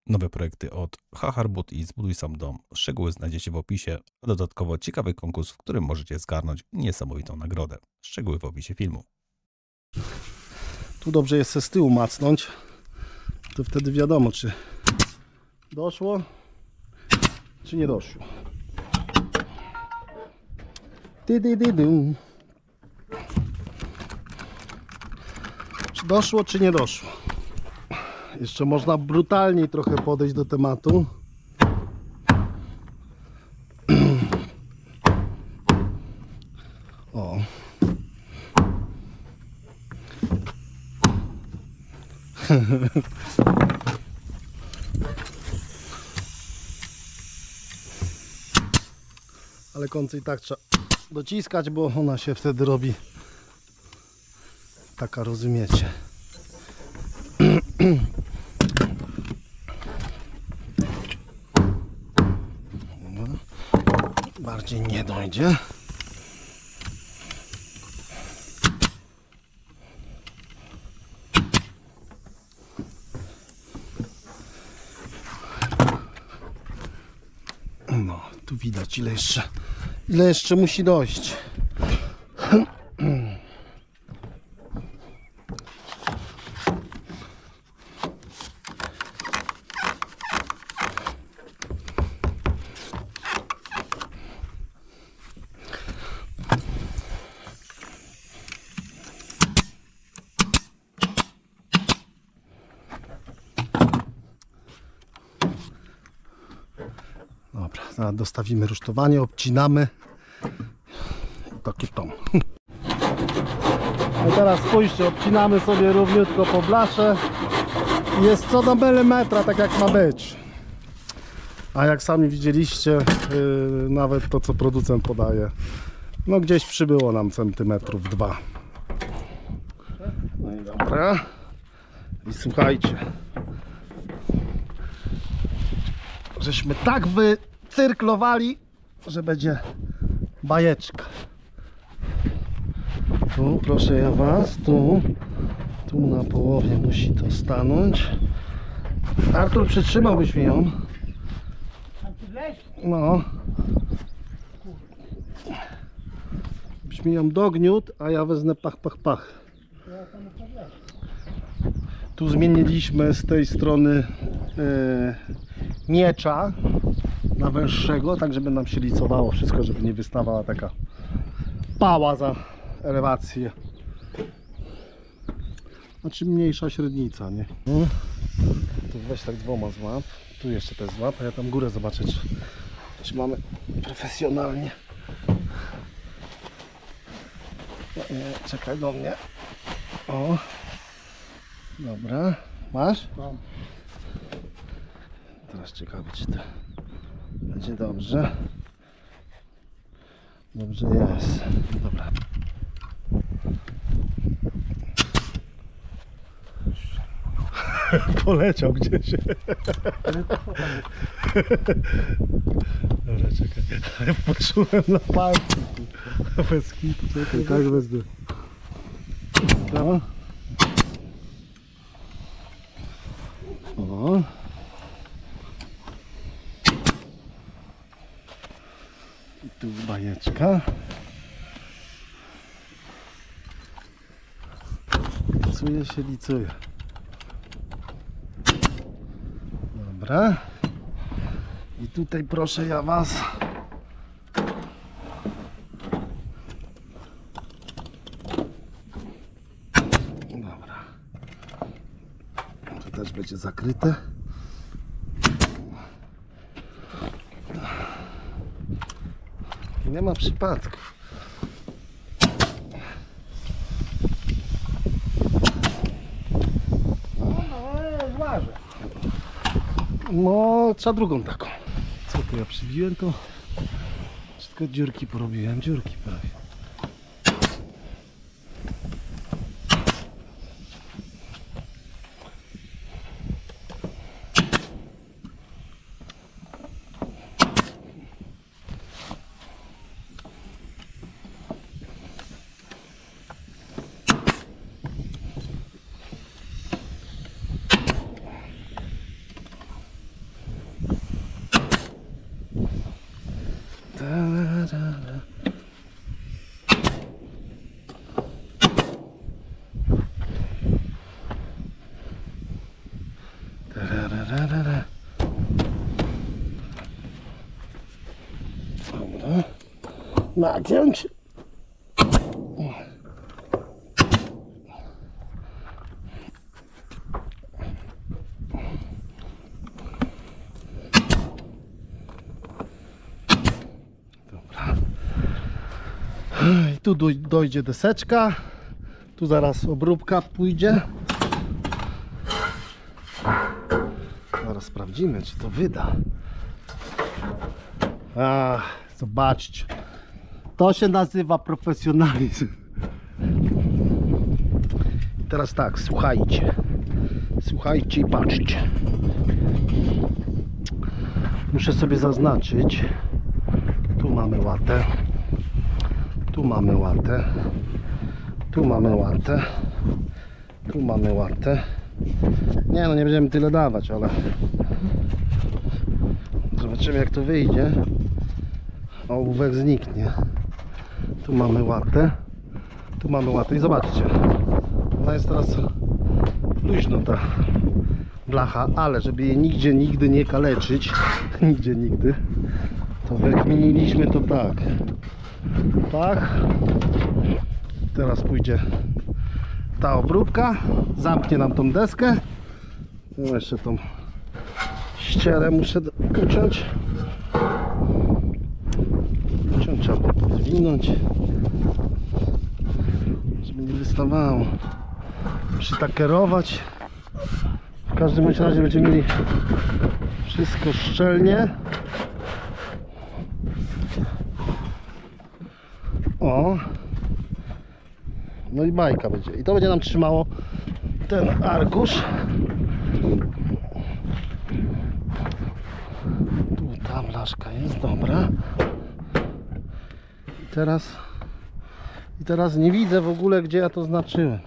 Nowe projekty od Hacharbut i Zbuduj Sam Dom. Szczegóły znajdziecie w opisie, a dodatkowo ciekawy konkurs, w którym możecie zgarnąć niesamowitą nagrodę. Szczegóły w opisie filmu. Tu dobrze jest se z tyłu macnąć, to wtedy wiadomo, czy doszło, czy nie doszło. Czy doszło, czy nie doszło. Jeszcze można brutalniej trochę podejść do tematu. O. Ale końce i tak trzeba dociskać, bo ona się wtedy robi taka, rozumiecie. Bardziej nie dojdzie. No, tu widać ile jeszcze musi dojść. Dobra, zaraz dostawimy rusztowanie, obcinamy. Takie tom. No teraz spójrzcie, obcinamy sobie równiutko po blasze. Jest co do milimetra, tak jak ma być. A jak sami widzieliście, nawet to co producent podaje, no gdzieś przybyło nam centymetrów 2. No i dobra. I słuchajcie, żeśmy tak wycyrklowali, że będzie bajeczka. Tu proszę ja was, tu na połowie musi to stanąć. Artur, przytrzymałbyś mi ją? No. Byś mi ją dogniótł, a ja wezmę pach. Tu zmieniliśmy z tej strony miecza na węższego, tak żeby nam się licowało wszystko, żeby nie wystawała taka pała za elewację. Znaczy mniejsza średnica, nie? Tu weź tak dwoma złap, tu jeszcze te złap, a ja tam górę zobaczę, czy mamy profesjonalnie. Nie, czekaj do mnie. O, dobra, masz? Mam. Teraz ciekawe, czy to będzie dobrze. Dobrze jest. Dobra. Poleciał gdzieś. Dobra, czekaj. Poczułem na palcu. Bez kitu, czekaj, tak wezmę. No. O. I tu bajeczka. Licuje. Dobra. I tutaj proszę ja was. Dobra. To też będzie zakryte. Nie ma przypadków. No, trzeba drugą taką. Co tu ja przybiłem, to wszystko dziurki porobiłem, dziurki prawie. Tararara. Dobra. Nagiąć. I tu dojdzie deseczka, tu zaraz obróbka pójdzie. Zaraz sprawdzimy, czy to wyda. Zobaczcie, to się nazywa profesjonalizm. I teraz tak, słuchajcie i patrzcie. Muszę sobie zaznaczyć, tu mamy łatę. Tu mamy łatę, tu mamy łatę, tu mamy łatę. Nie no, nie będziemy tyle dawać, ale zobaczymy, jak to wyjdzie. Ołówek zniknie. Tu mamy łatę, tu mamy łatę i zobaczcie, ona jest teraz luźno, ta blacha, ale żeby jej nigdzie nigdy nie kaleczyć, nigdy, to wykminiliśmy to tak. Tak, teraz pójdzie ta obróbka, zamknie nam tą deskę. No jeszcze tą ścierę muszę uciąć. Trzeba podwinąć, żeby nie wystawało. Przytakerować. W każdym razie będziemy mieli wszystko szczelnie. O, no i bajka będzie. I to będzie nam trzymało ten arkusz. Tu ta blaszka jest, dobra. I teraz nie widzę w ogóle, gdzie ja to znaczyłem.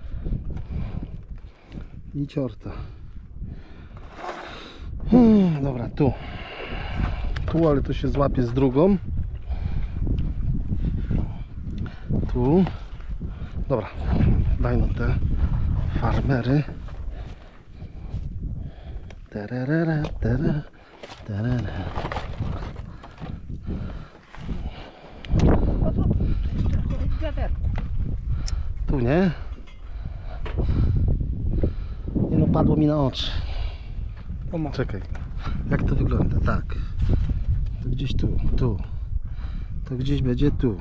I ciorta. Dobra, tu. Tu, ale to się złapie z drugą. Tu. Dobra, daj no te farmery. Tererere, terere, terere. Tu nie? Nie no, padło mi na oczy. Czekaj, jak to wygląda? Tak. To gdzieś tu. To gdzieś będzie tu.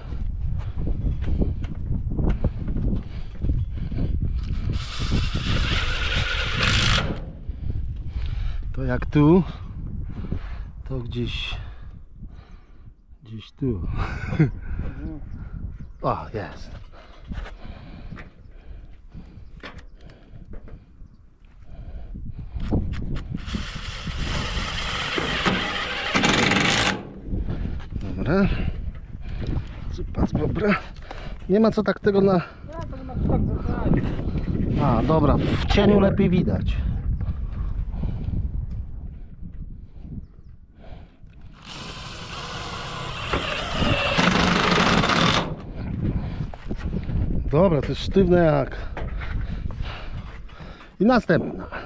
To jak tu, to gdzieś tu. O, jest. Dobra. Zupa z bobra. Nie ma co tak tego na... A, dobra, w cieniu lepiej widać. Dobra, to jest sztywne jak... I następna.